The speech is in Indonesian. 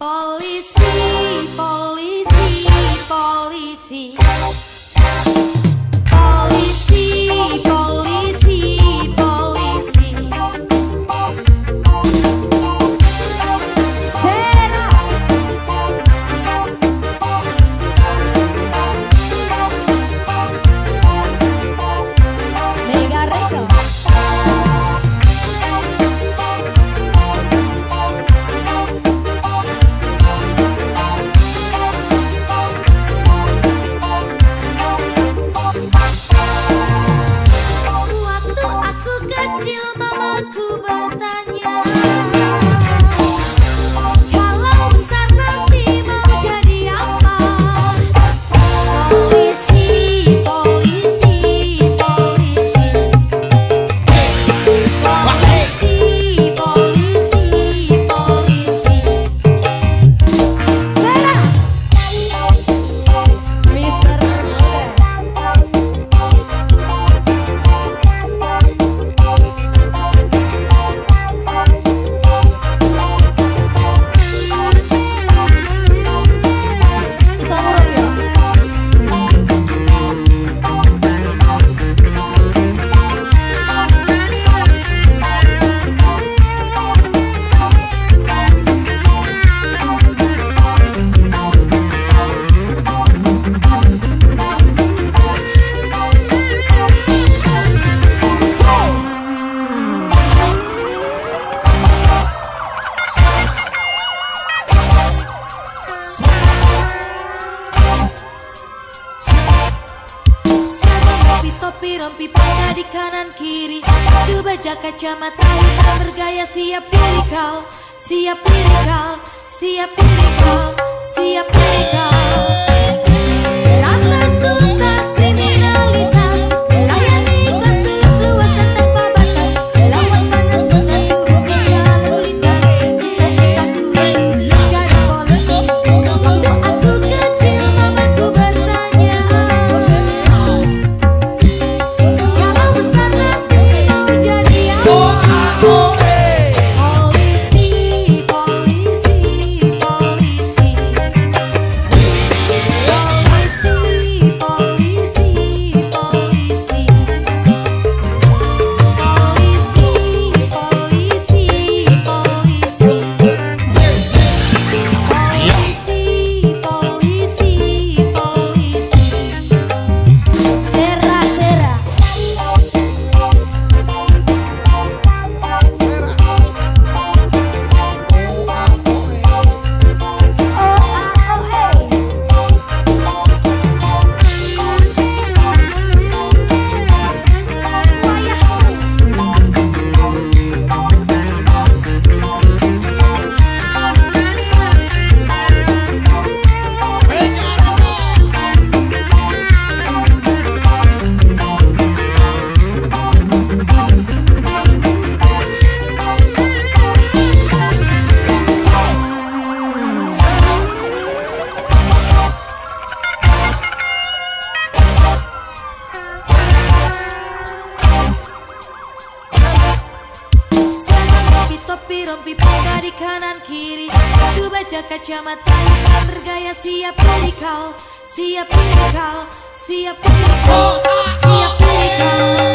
Polisi, polisi, polisi. Polisi, polisi, polisi. Sera. Mega Record. Kecil mamaku bertanya, kalau besar nanti mau jadi apa? Polisi, polisi, polisi. Polisi, polisi, polisi. Sera, Mister topi rompi pada di kanan kiri, satu baja kacamata hitam bergaya siap diri kau, siap diri kau, siap diri kau, siap diri kau. Ratas tuntas kriminalitas, melayani kelas luas dan tanpa batas, lawan panas dengan turunnya lalu lintas, cita-citaku jadi polisi. Waktu aku kecil mamaku bertanya, kalau besar nanti mau jadi apa? Polisi, polisi, polisi. Polisi, polisi, polisi. Polisi, polisi, polisi. Polisi, polisi, polisi. Sera, sera. Topi rompi pada di kanan kiri, satu baja kacamata hitam bergaya siap diri kau, siap diri kau, siap diri kau, siap diri kau.